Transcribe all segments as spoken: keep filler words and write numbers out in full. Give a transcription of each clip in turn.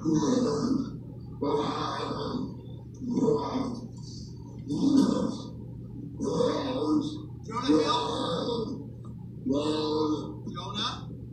Jonah Hill? Jonah?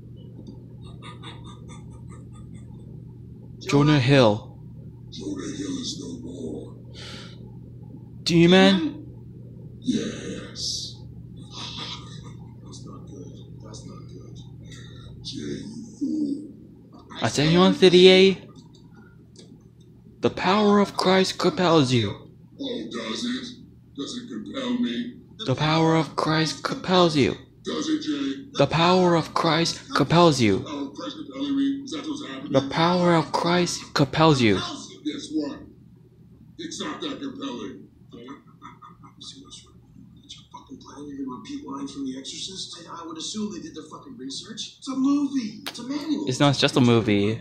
Jonah Hill. Jonah Hill is no more. Demon? Yes. That's not good. That's not good. Jay, you fool. Ascension thirty-eight. The power of Christ compels you. Oh, does it? Does it compel me? The power of Christ compels you. Does it, Jay? The power of Christ compels you. Oh, Christ compelling me? Is that what's happening? The power of Christ compels you. Guess what? It's not that compelling. See what's wrong? Did you fucking plan? You're gonna repeat lines from The Exorcist? I, I would assume they did their fucking research. It's a movie. It's a manual. It's not it's just a movie.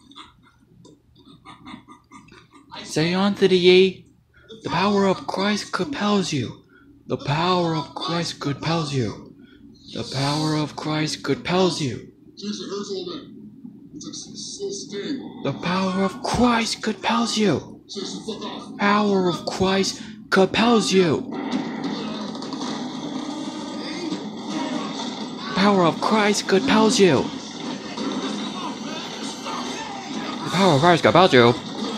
Ascension thirty-eight. The power of Christ compels you. The power of Christ compels you. The power of Christ compels you. Jeez, it hurts all that. It's like some slow sting. The power of Christ compels you. Jason, fuck off. Power of Christ compels you. Power of Christ compels you. The power of Christ compels you.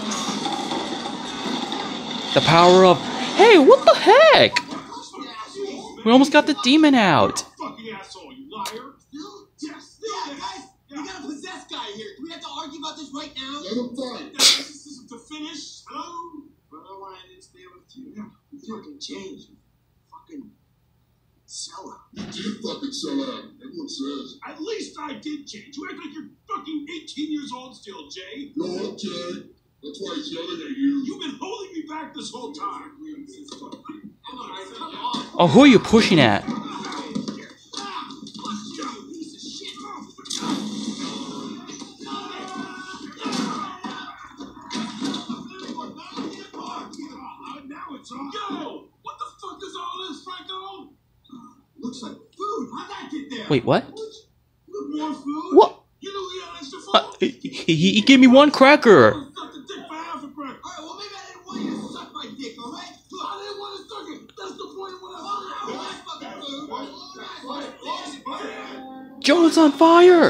The power of... Hey, what the heck? We almost got the demon out. Fucking asshole, you liar! Still? Yes! Yeah, guys! We got a possessed guy here. Do we have to argue about this right now? Let him fight. This isn't to finish. Hello? But I wanted to stay with you. You fucking changed. Fucking sell out. You did fucking sell out. Everyone says. At least I did change. You act like you're fucking eighteen years old still, Jay. Go up, Jay. That's why he's yelling at you. You've been holding me back this whole time. Come on, come on. Oh, who are you pushing at? Yo! What the fuck is all this, Franco? Looks like food. How'd that get there? Wait, what? Look, more food? What? You know we had extra food? Uh, he, he, he gave me one cracker. Suck the dick for half a crack. Alright, well maybe I didn't want you to suck my dick, alright? Look, I didn't want to suck it. That's the point of what I was. Jonah's on fire.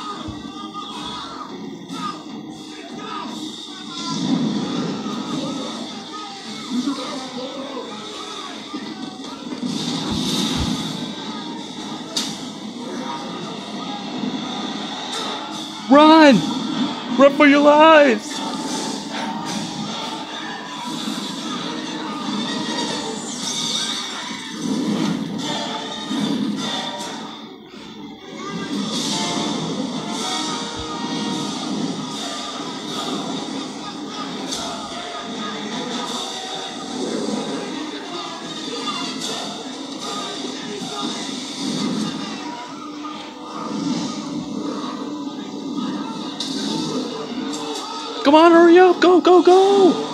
Run! Run for your lives! Come on, hurry up! Go, go, go!